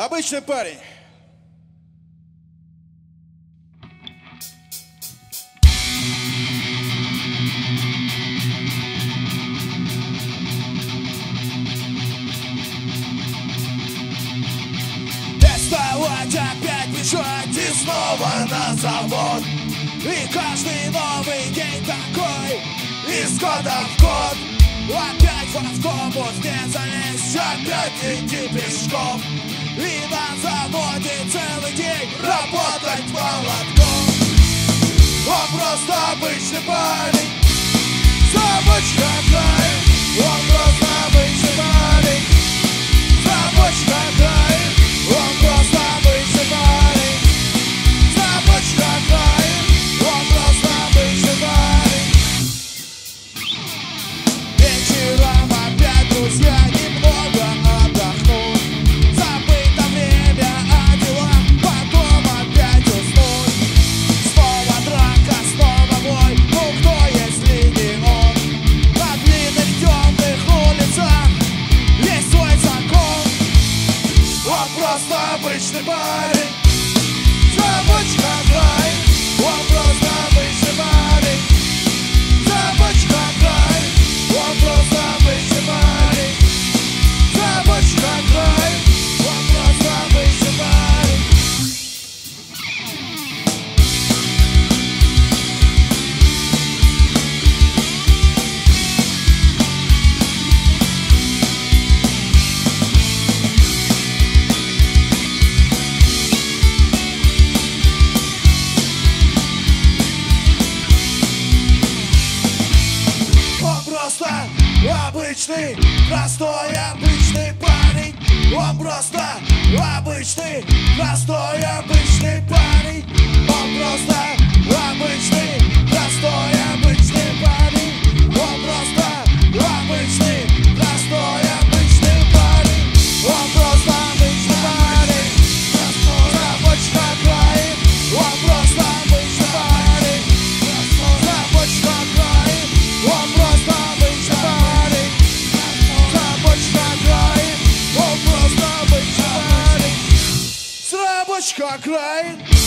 Обычный парень. Вставать опять бежать и снова на завод. И каждый новый день такой, из года в год. Опять в автобус не залезть, опять идти пешком. И на заводе целый день работать молотком. Он просто обычный парень, заводчик Край. Он просто обычный парень, заводчик Край. Он просто обычный парень, заводчик Край. Он просто обычный парень. Вечером опять друзья немного отдохнут, забыть на время о делах, потом опять уснуть. Снова драка, снова бой, ну кто, если не он? На длинных темных улицах есть свой закон. Он просто обычный парень, заводчик Край. Он просто обычный парень, заводчик Край. Он просто обычный парень, заводчик Край. Он просто обычный парень. Просто обычный, простой, обычный парень. Он просто обычный, простой, обычный парень. Он просто обычный, простой, обычный парень. Он просто обычный, простой, обычный парень. Он просто обычный парень, заводчик Край. Он просто обычный парень, заводчик Край. Он просто обычный парень, заводчик Край. Он просто обычный парень, заводчик Край.